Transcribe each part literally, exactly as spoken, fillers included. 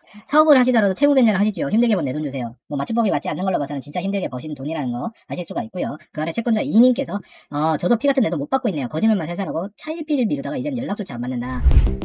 사업을 하시더라도 채무 변제를 하시지요. 힘들게 번 내 돈 주세요. 뭐 맞춤법이 맞지 않는 걸로 봐서는 진짜 힘들게 버신 돈이라는 거 아실 수가 있고요. 그 아래 채권자 이 님께서 어, 저도 피 같은 내도 못 받고 있네요. 거짓말만 살살하고 차일피일 미루다가 이제는 연락조차 안 받는다.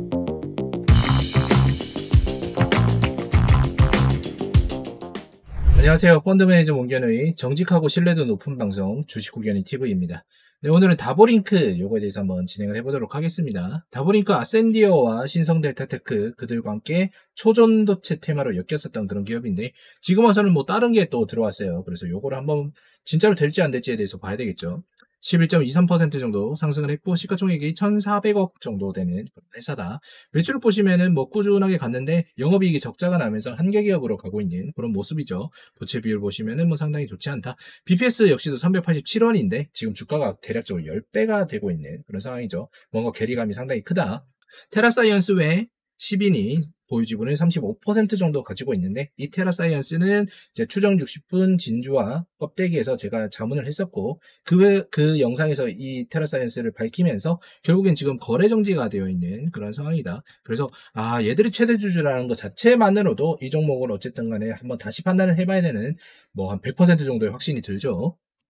안녕하세요. 펀드 매니저 문견의 정직하고 신뢰도 높은 방송 주식구견이 티비입니다. 네, 오늘은 다보링크 요거에 대해서 한번 진행을 해보도록 하겠습니다. 다보링크 아센디어와 신성델타테크 그들과 함께 초전도체 테마로 엮였었던 그런 기업인데 지금 와서는 뭐 다른 게 또 들어왔어요. 그래서 요거를 한번 진짜로 될지 안 될지에 대해서 봐야 되겠죠. 십일 점 이삼 퍼센트 정도 상승을 했고 시가총액이 천사백억 정도 되는 회사다. 매출을 보시면은 뭐 꾸준하게 갔는데 영업이익이 적자가 나면서 한계 기업으로 가고 있는 그런 모습이죠. 부채 비율 보시면은 뭐 상당히 좋지 않다. 비피에스 역시도 삼백팔십칠 원인데 지금 주가가 대략적으로 십 배가 되고 있는 그런 상황이죠. 뭔가 괴리감이 상당히 크다. 테라사이언스 외에 십인이 보유지분을 삼십오 퍼센트 정도 가지고 있는데 이 테라사이언스는 이제 추정 육십 분 진주와 껍데기에서 제가 자문을 했었고 그, 외, 그 영상에서 이 테라사이언스를 밝히면서 결국엔 지금 거래 정지가 되어 있는 그런 상황이다. 그래서 아 얘들이 최대 주주라는 것 자체만으로도 이 종목을 어쨌든 간에 한번 다시 판단을 해봐야 되는 뭐 한 백 퍼센트 정도의 확신이 들죠.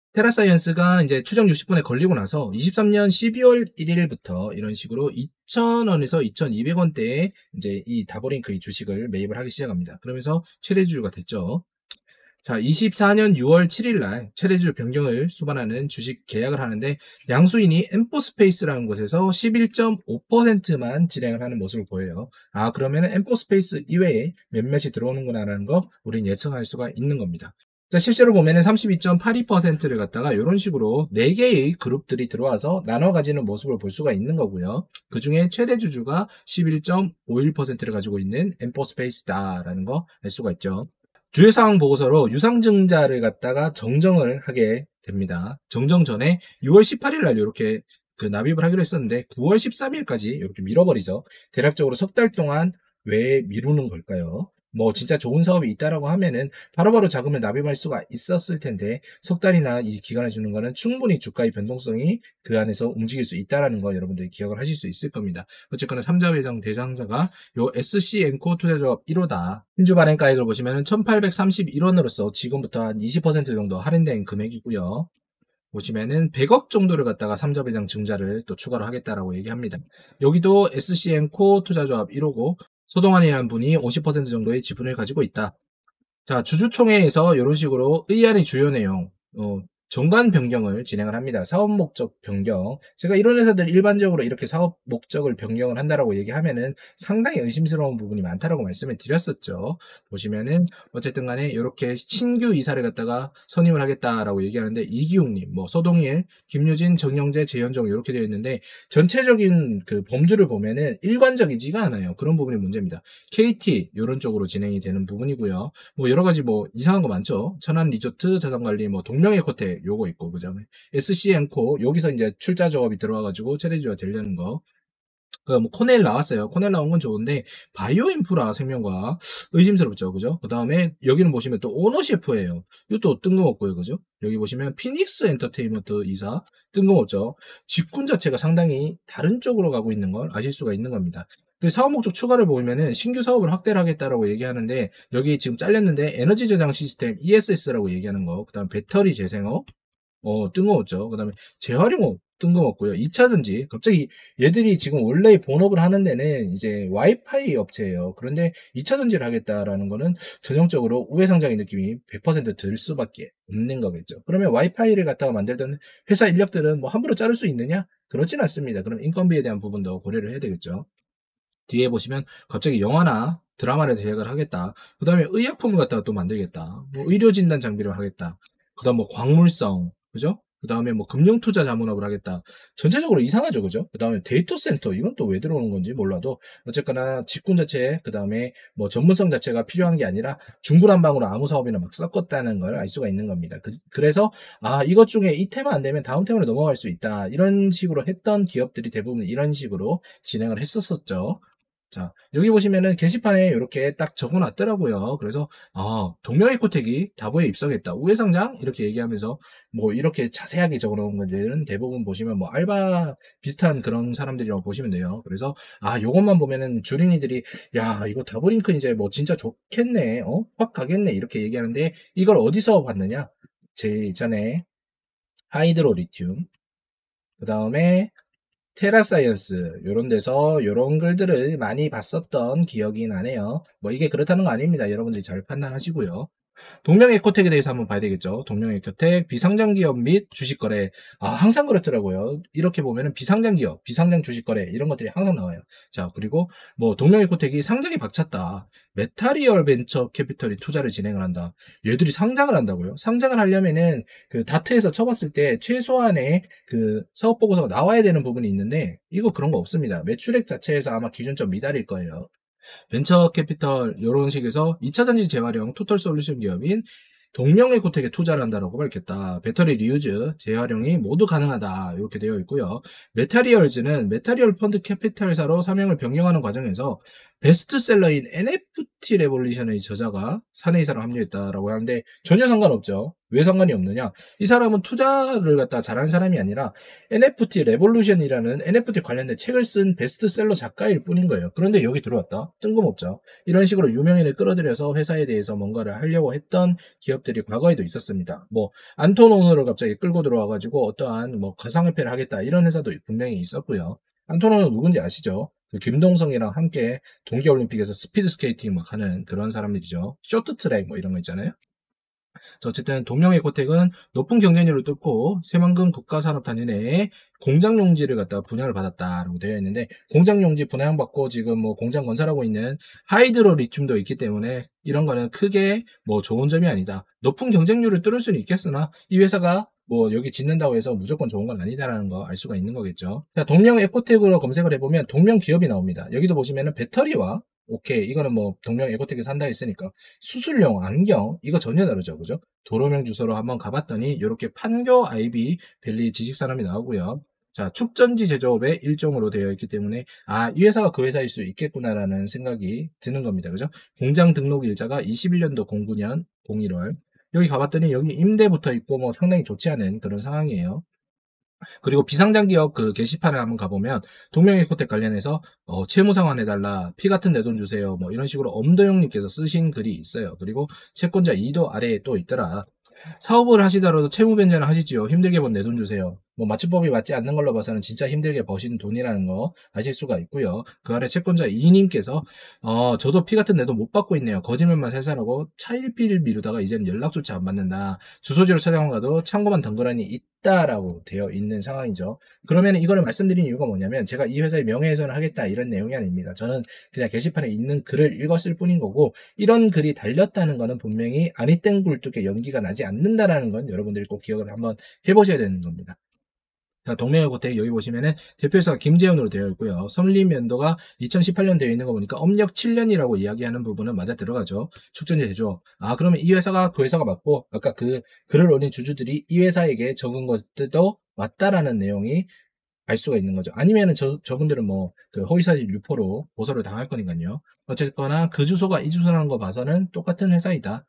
테라사이언스가 이제 추정 육십 분에 걸리고 나서 이십삼 년 십이월 일일부터 이런 식으로 이천 원에서 이천이백 원대에 이제 이 다보링크의 주식을 매입을 하기 시작합니다. 그러면서 최대주주가 됐죠. 자, 이십사 년 유월 칠일 날 최대주주 변경을 수반하는 주식 계약을 하는데 양수인이 엠포스페이스라는 곳에서 십일 점 오 퍼센트만 진행을 하는 모습을 보여요. 아, 그러면 엠포스페이스 이외에 몇몇이 들어오는구나라는 거 우린 예측할 수가 있는 겁니다. 자, 실제로 보면은 삼십이 점 팔이 퍼센트를 갖다가 이런 식으로 네 개의 그룹들이 들어와서 나눠 가지는 모습을 볼 수가 있는 거고요. 그 중에 최대 주주가 십일 점 오일 퍼센트를 가지고 있는 엠포스페이스다라는 거 알 수가 있죠. 주요 사항 보고서로 유상증자를 갖다가 정정을 하게 됩니다. 정정 전에 유월 십팔일 날 이렇게 그 납입을 하기로 했었는데 구월 십삼일까지 이렇게 밀어버리죠. 대략적으로 석 달 동안 왜 미루는 걸까요? 뭐 진짜 좋은 사업이 있다라고 하면은 바로바로 자금을 납입할 수가 있었을 텐데 석 달이나 이 기간을 주는 거는 충분히 주가의 변동성이 그 안에서 움직일 수 있다라는 거 여러분들이 기억을 하실 수 있을 겁니다. 어쨌거나 삼자 회장 대상자가 요 에스씨엔코 투자조합 일 호다. 신주 발행가액을 보시면은 천팔백삼십일 원으로서 지금부터 한 이십 퍼센트 정도 할인된 금액이고요. 보시면은 백억 정도를 갖다가 삼자 배당 증자를 또 추가로 하겠다라고 얘기합니다. 여기도 에스씨엔코 투자조합 일 호고 소동환이라는 분이 오십 퍼센트 정도의 지분을 가지고 있다. 자, 주주총회에서 이런 식으로 의안의 주요 내용, 어, 정관 변경을 진행을 합니다. 사업 목적 변경. 제가 이런 회사들 일반적으로 이렇게 사업 목적을 변경을 한다라고 얘기하면은 상당히 의심스러운 부분이 많다라고 말씀을 드렸었죠. 보시면은 어쨌든 간에 이렇게 신규 이사를 갖다가 선임을 하겠다라고 얘기하는데 이기웅님, 뭐 서동일, 김유진, 정영재, 재현정 이렇게 되어 있는데 전체적인 그 범주를 보면은 일관적이지가 않아요. 그런 부분이 문제입니다. 케이티 이런 쪽으로 진행이 되는 부분이고요. 뭐 여러 가지 뭐 이상한 거 많죠. 천안 리조트 자산관리 뭐 동명에코텍 요거 있고 그다음에 에스씨엔코 여기서 이제 출자 조합이 들어와가지고 최대주가 되려는 거. 그 뭐 코넬 나왔어요. 코넬 나온 건 좋은데 바이오 인프라 생명과 의심스럽죠, 그죠? 그 다음에 여기는 보시면 또 오너셰프예요. 이것도 뜬금없고요, 그죠? 여기 보시면 피닉스 엔터테인먼트 이사 뜬금없죠. 직군 자체가 상당히 다른 쪽으로 가고 있는 걸 아실 수가 있는 겁니다. 그 사업 목적 추가를 보면은 신규 사업을 확대를 하겠다라고 얘기하는데 여기 지금 잘렸는데 에너지 저장 시스템 이에스에스라고 얘기하는 거, 그다음 배터리 재생업, 어 뜬금없죠. 그다음에 재활용업 뜬금없고요. 이 차전지 갑자기 얘들이 지금 원래 본업을 하는 데는 이제 와이파이 업체예요. 그런데 이 차전지를 하겠다라는 거는 전형적으로 우회상장의 느낌이 백 퍼센트 들 수밖에 없는 거겠죠. 그러면 와이파이를 갖다가 만들던 회사 인력들은 뭐 함부로 자를 수 있느냐? 그렇진 않습니다. 그럼 인건비에 대한 부분도 고려를 해야 되겠죠. 뒤에 보시면 갑자기 영화나 드라마를 제작을 하겠다. 그 다음에 의약품을 갖다가 또 만들겠다. 뭐 의료진단 장비를 하겠다. 그 다음 뭐 광물성, 그죠? 그 다음에 뭐 금융투자 자문업을 하겠다. 전체적으로 이상하죠, 그죠? 그 다음에 데이터 센터, 이건 또 왜 들어오는 건지 몰라도, 어쨌거나 직군 자체, 그 다음에 뭐 전문성 자체가 필요한 게 아니라 중구난방으로 아무 사업이나 막 섞었다는 걸 알 수가 있는 겁니다. 그, 그래서, 아, 이것 중에 이 테마 안 되면 다음 테마로 넘어갈 수 있다. 이런 식으로 했던 기업들이 대부분 이런 식으로 진행을 했었었죠. 자, 여기 보시면은 게시판에 이렇게 딱 적어놨더라고요. 그래서 아, 동명에코텍이 다보에 입성했다. 우회상장 이렇게 얘기하면서 뭐 이렇게 자세하게 적어놓은 것들은 대부분 보시면 뭐 알바 비슷한 그런 사람들이라고 보시면 돼요. 그래서 아, 요것만 보면은 주린이들이 야, 이거 다보링크 이제 뭐 진짜 좋겠네. 어? 확 가겠네. 이렇게 얘기하는데 이걸 어디서 봤느냐? 제 전에 하이드로 리튬, 그 다음에 테라사이언스 요런 데서 요런 글들을 많이 봤었던 기억이 나네요. 뭐 이게 그렇다는 거 아닙니다. 여러분들이 잘 판단하시고요. 동명에코텍에 대해서 한번 봐야 되겠죠. 동명에코텍 비상장 기업 및 주식 거래. 아, 항상 그렇더라고요. 이렇게 보면은 비상장 기업, 비상장 주식 거래 이런 것들이 항상 나와요. 자, 그리고 뭐 동명에코텍이 상장이 박찼다. 메타리얼 벤처 캐피털이 투자를 진행을 한다. 얘들이 상장을 한다고요? 상장을 하려면은 그 다트에서 쳐봤을 때 최소한의 그 사업 보고서가 나와야 되는 부분이 있는데 이거 그런 거 없습니다. 매출액 자체에서 아마 기준점 미달일 거예요. 벤처 캐피털 이런 식에서 이차전지 재활용 토탈 솔루션 기업인 동명에코텍에 투자를 한다라고 밝혔다. 배터리 리유즈, 재활용이 모두 가능하다. 이렇게 되어 있고요. 메타리얼즈는 메타리얼 펀드 캐피탈사로 사명을 변경하는 과정에서 베스트셀러인 엔에프티 레볼루션의 저자가 사내이사로 합류했다라고 하는데 전혀 상관없죠. 왜 상관이 없느냐? 이 사람은 투자를 갖다 잘하는 사람이 아니라 엔에프티 레볼루션이라는 엔에프티 관련된 책을 쓴 베스트셀러 작가일 뿐인 거예요. 그런데 여기 들어왔다? 뜬금없죠. 이런 식으로 유명인을 끌어들여서 회사에 대해서 뭔가를 하려고 했던 기업들이 과거에도 있었습니다. 뭐 안토노노를 갑자기 끌고 들어와가지고 어떠한 뭐 가상화폐를 하겠다 이런 회사도 분명히 있었고요. 안토노노 누군지 아시죠? 그 김동성이랑 함께 동계올림픽에서 스피드 스케이팅 막 하는 그런 사람들이죠. 쇼트트랙 뭐 이런 거 있잖아요. 어쨌든 동명에코텍은 높은 경쟁률을 뚫고 새만금 국가산업단지 내에 공장용지를 갖다가 분양을 받았다라고 되어 있는데 공장용지 분양받고 지금 뭐 공장 건설하고 있는 하이드로 리튬도 있기 때문에 이런 거는 크게 뭐 좋은 점이 아니다. 높은 경쟁률을 뚫을 수는 있겠으나 이 회사가 뭐 여기 짓는다고 해서 무조건 좋은 건 아니다라는 거 알 수가 있는 거겠죠. 자, 동명에코텍으로 검색을 해보면 동명 기업이 나옵니다. 여기도 보시면은 배터리와 오케이 이거는 뭐 동명에코텍에 산다 했으니까 수술용 안경 이거 전혀 다르죠, 그죠? 도로명 주소로 한번 가봤더니 이렇게 판교 아이비 밸리 지식 사람이 나오고요. 자, 축전지 제조업의 일종으로 되어 있기 때문에 아, 이 회사가 그 회사일 수 있겠구나라는 생각이 드는 겁니다. 그죠? 공장 등록 일자가 이십일 년도 공구 년 공일월. 여기 가봤더니 여기 임대 붙어 있고 뭐 상당히 좋지 않은 그런 상황이에요. 그리고 비상장 기업 그 게시판에 한번 가보면 동명에코텍 관련해서 어, 채무 상환 해달라, 피 같은 내 돈 주세요, 뭐 이런 식으로 엄도영님께서 쓰신 글이 있어요. 그리고 채권자 이도 아래에 또 있더라. 사업을 하시더라도 채무 변제는 하시지요. 힘들게 번 내 돈 주세요. 뭐 맞춤법이 맞지 않는 걸로 봐서는 진짜 힘들게 버신 돈이라는 거 아실 수가 있고요. 그 아래 채권자 이님께서 어 저도 피 같은 내 돈 못 받고 있네요. 거짓말만 살살하고 차일피일 미루다가 이제는 연락조차 안 받는다. 주소지로 찾아간 가도 창고만 덩그러니 있다라고 되어 있는 상황이죠. 그러면 이거를 말씀드린 이유가 뭐냐면 제가 이 회사에 명예훼손을 하겠다 이런 내용이 아닙니다. 저는 그냥 게시판에 있는 글을 읽었을 뿐인 거고 이런 글이 달렸다는 거는 분명히 아니땡 굴뚝에 연기가 나지 않는다라는 건 여러분들이 꼭 기억을 한번 해보셔야 되는 겁니다. 자, 동명에코텍 여기 보시면은 대표이사가 김재현으로 되어 있고요. 설립 연도가 이천십팔 년 되어 있는 거 보니까 엄력 칠 년이라고 이야기하는 부분은 맞아 들어가죠. 축전지 제조업. 아, 그러면 이 회사가 그 회사가 맞고 아까 그 글을 올린 주주들이 이 회사에게 적은 것들도 맞다라는 내용이 알 수가 있는 거죠. 아니면은 저, 저분들은 뭐, 그 허위사실 유포로 고소를 당할 거니까요. 어쨌거나 그 주소가 이 주소라는 거 봐서는 똑같은 회사이다.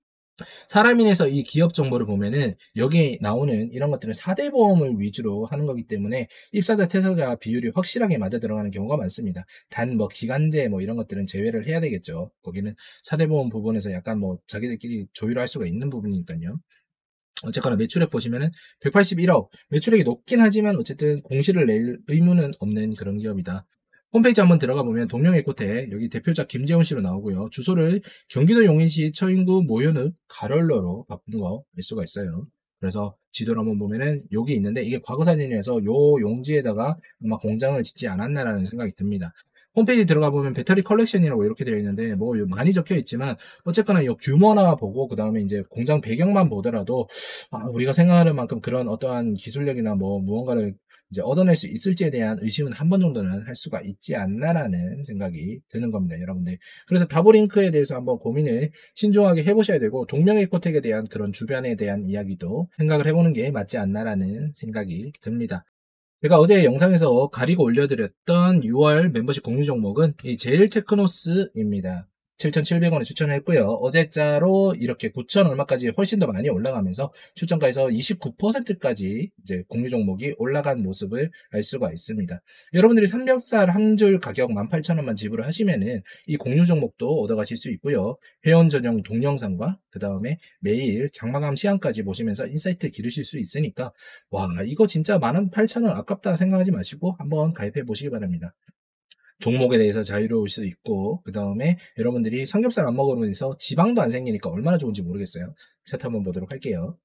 사람인에서 이 기업 정보를 보면은 여기 나오는 이런 것들은 사 대 보험을 위주로 하는 거기 때문에 입사자 퇴사자 비율이 확실하게 맞아 들어가는 경우가 많습니다. 단 뭐 기간제 뭐 이런 것들은 제외를 해야 되겠죠. 거기는 사 대 보험 부분에서 약간 뭐 자기들끼리 조율할 수가 있는 부분이니까요. 어쨌거나 매출액 보시면은 백팔십일억, 매출액이 높긴 하지만 어쨌든 공시를 낼 의무는 없는 그런 기업이다. 홈페이지 한번 들어가 보면 동명에코텍 여기 대표자 김재훈 씨로 나오고요. 주소를 경기도 용인시 처인구 모현읍 가럴러로 바꾼 거 알 수가 있어요. 그래서 지도를 한번 보면은 여기 있는데 이게 과거 사진이라서 요 용지에다가 아마 공장을 짓지 않았나라는 생각이 듭니다. 홈페이지 들어가 보면 배터리 컬렉션이라고 이렇게 되어 있는데 뭐 많이 적혀 있지만 어쨌거나 이 규모나 보고 그 다음에 이제 공장 배경만 보더라도 아, 우리가 생각하는 만큼 그런 어떠한 기술력이나 뭐 무언가를 이제 얻어낼 수 있을지에 대한 의심은 한 번 정도는 할 수가 있지 않나라는 생각이 드는 겁니다, 여러분들. 그래서 다보링크에 대해서 한번 고민을 신중하게 해보셔야 되고 동명에코텍에 대한 그런 주변에 대한 이야기도 생각을 해보는 게 맞지 않나라는 생각이 듭니다. 제가 어제 영상에서 가리고 올려드렸던 유월 멤버십 공유 종목은 이 제일테크노스입니다. 칠천칠백 원에 추천했고요. 어제자로 이렇게 구천 얼마까지 훨씬 더 많이 올라가면서 추천가에서 이십구 퍼센트까지 이제 공유 종목이 올라간 모습을 알 수가 있습니다. 여러분들이 삼겹살 한 줄 가격 만 팔천 원만 지불을 하시면은 이 공유 종목도 얻어가실 수 있고요. 회원 전용 동영상과 그 다음에 매일 장마감 시황까지 보시면서 인사이트 기르실 수 있으니까 와 이거 진짜 만 팔천 원 아깝다 생각하지 마시고 한번 가입해 보시기 바랍니다. 종목에 대해서 자유로울 수 있고 그 다음에 여러분들이 삼겹살 안 먹으면서 지방도 안 생기니까 얼마나 좋은지 모르겠어요. 차트 한번 보도록 할게요.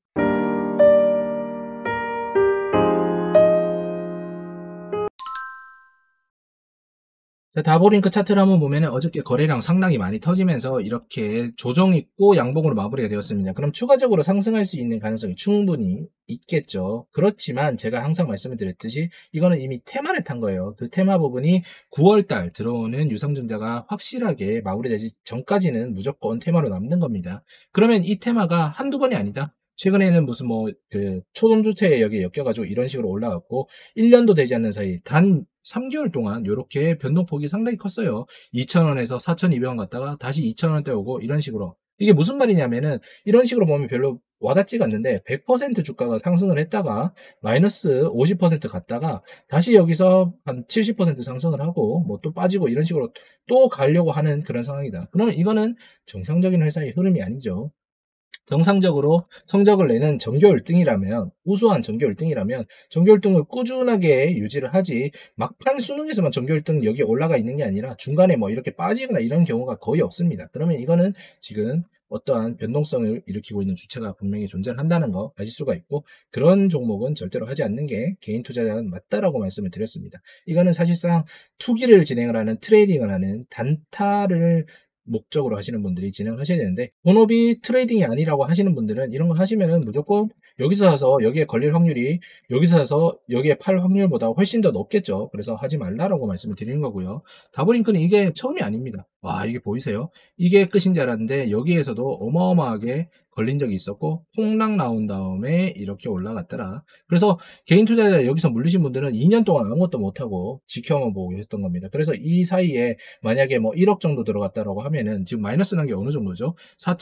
자, 다보링크 차트를 한번 보면 어저께 거래량 상당히 많이 터지면서 이렇게 조정 있고 양봉으로 마무리가 되었습니다. 그럼 추가적으로 상승할 수 있는 가능성이 충분히 있겠죠. 그렇지만 제가 항상 말씀을 드렸듯이 이거는 이미 테마를 탄 거예요. 그 테마 부분이 구월달 들어오는 유상증자가 확실하게 마무리되지 전까지는 무조건 테마로 남는 겁니다. 그러면 이 테마가 한두 번이 아니다. 최근에는 무슨 뭐 그 초동주택에 여기에 엮여가지고 이런 식으로 올라갔고 일 년도 되지 않는 사이 단 삼 개월 동안 이렇게 변동폭이 상당히 컸어요. 이천 원에서 사천이백 원 갔다가 다시 이천 원대 오고 이런 식으로. 이게 무슨 말이냐면은 이런 식으로 보면 별로 와닿지가 않는데 백 퍼센트 주가가 상승을 했다가 마이너스 오십 퍼센트 갔다가 다시 여기서 한 칠십 퍼센트 상승을 하고 뭐 또 빠지고 이런 식으로 또 가려고 하는 그런 상황이다. 그러면 이거는 정상적인 회사의 흐름이 아니죠. 정상적으로 성적을 내는 전교 일 등이라면 우수한 전교 일 등이라면 전교 일 등을 꾸준하게 유지를 하지 막판 수능에서만 전교 일 등 여기에 올라가 있는 게 아니라 중간에 뭐 이렇게 빠지거나 이런 경우가 거의 없습니다. 그러면 이거는 지금 어떠한 변동성을 일으키고 있는 주체가 분명히 존재한다는 거 아실 수가 있고 그런 종목은 절대로 하지 않는 게 개인 투자자는 맞다라고 말씀을 드렸습니다. 이거는 사실상 투기를 진행을 하는 트레이딩을 하는 단타를 목적으로 하시는 분들이 진행을 하셔야 되는데 본업이 트레이딩이 아니라고 하시는 분들은 이런 거 하시면은 무조건 여기서 사서 여기에 걸릴 확률이 여기서 사서 여기에 팔 확률보다 훨씬 더 높겠죠. 그래서 하지 말라라고 말씀을 드리는 거고요. 다보링크는 이게 처음이 아닙니다. 와 이게 보이세요? 이게 끝인 줄 알았는데 여기에서도 어마어마하게 걸린 적이 있었고 폭락 나온 다음에 이렇게 올라갔더라. 그래서 개인 투자자 여기서 물리신 분들은 이 년 동안 아무것도 못하고 지켜만 보고 계셨던 겁니다. 그래서 이 사이에 만약에 뭐 일억 정도 들어갔다라고 하면은 지금 마이너스 난 게 어느 정도죠?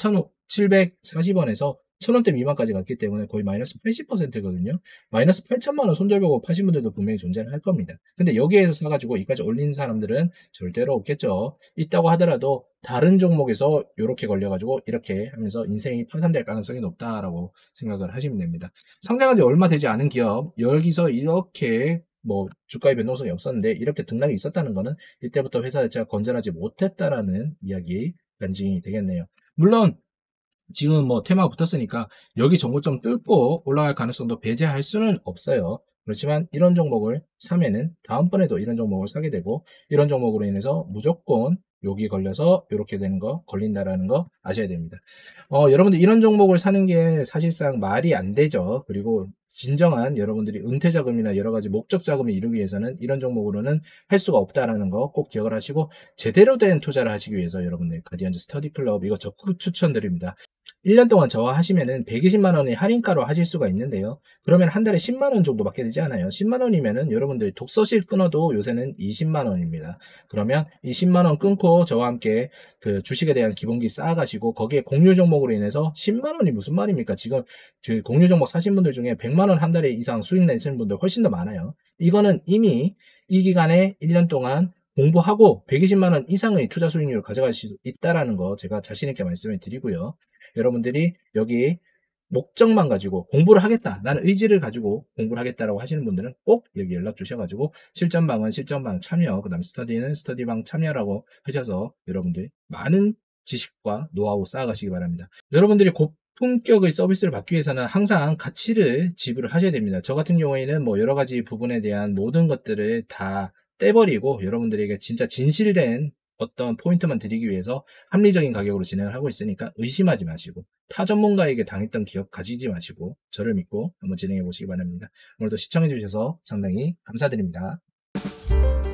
사천칠백사십 원에서 천 원대 미만까지 갔기 때문에 거의 마이너스 팔십 퍼센트거든요. 마이너스 팔천만 원 손절보고 파신 분들도 분명히 존재를 할 겁니다. 근데 여기에서 사가지고 이까지 올린 사람들은 절대로 없겠죠. 있다고 하더라도 다른 종목에서 이렇게 걸려가지고 이렇게 하면서 인생이 파산될 가능성이 높다라고 생각을 하시면 됩니다. 상장한 지 얼마 되지 않은 기업 여기서 이렇게 뭐 주가의 변동성이 없었는데 이렇게 등락이 있었다는 거는 이때부터 회사 자체가 건전하지 못했다라는 이야기 간증이 되겠네요. 물론 지금 뭐 테마 붙었으니까 여기 정고점 뚫고 올라갈 가능성도 배제할 수는 없어요. 그렇지만 이런 종목을 사면은 다음번에도 이런 종목을 사게 되고 이런 종목으로 인해서 무조건 여기 걸려서 이렇게 되는 거 걸린다라는 거 아셔야 됩니다. 어, 여러분들 이런 종목을 사는 게 사실상 말이 안 되죠. 그리고 진정한 여러분들이 은퇴 자금이나 여러 가지 목적 자금을 이루기 위해서는 이런 종목으로는 할 수가 없다라는 거 꼭 기억을 하시고 제대로 된 투자를 하시기 위해서 여러분들 가디언즈 스터디 클럽 이거 적극 추천드립니다. 일 년 동안 저와 하시면은 백이십만 원의 할인가로 하실 수가 있는데요. 그러면 한 달에 십만 원 정도 받게 되지 않아요. 십만 원이면은 여러분들 독서실 끊어도 요새는 이십만 원입니다. 그러면 이 십만 원 끊고 저와 함께 그 주식에 대한 기본기 쌓아가시고 거기에 공유 종목으로 인해서 십만 원이 무슨 말입니까? 지금 그 공유 종목 사신 분들 중에 백만 원 한 달에 이상 수익 내시는 분들 훨씬 더 많아요. 이거는 이미 이 기간에 일 년 동안 공부하고 백이십만 원 이상의 투자 수익률을 가져갈 수 있다라는 거 제가 자신있게 말씀을 드리고요. 여러분들이 여기 목적만 가지고 공부를 하겠다. 나는 의지를 가지고 공부를 하겠다라고 하시는 분들은 꼭 여기 연락 주셔가지고 실전방은 실전방 참여, 그 다음 스터디는 스터디방 참여라고 하셔서 여러분들 많은 지식과 노하우 쌓아가시기 바랍니다. 여러분들이 고품격의 서비스를 받기 위해서는 항상 가치를 지불을 하셔야 됩니다. 저 같은 경우에는 뭐 여러 가지 부분에 대한 모든 것들을 다 떼버리고 여러분들에게 진짜 진실된 어떤 포인트만 드리기 위해서 합리적인 가격으로 진행을 하고 있으니까 의심하지 마시고 타 전문가에게 당했던 기억 가지지 마시고 저를 믿고 한번 진행해 보시기 바랍니다. 오늘도 시청해 주셔서 상당히 감사드립니다.